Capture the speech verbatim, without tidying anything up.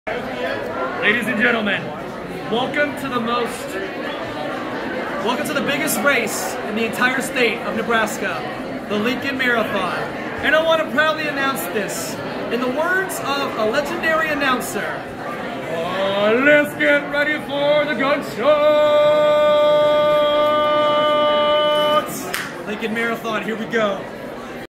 Ladies and gentlemen, welcome to the most, welcome to the biggest race in the entire state of Nebraska, the Lincoln Marathon. And I want to proudly announce this in the words of a legendary announcer. Uh, let's get ready for the gunshots! Lincoln Marathon, here we go.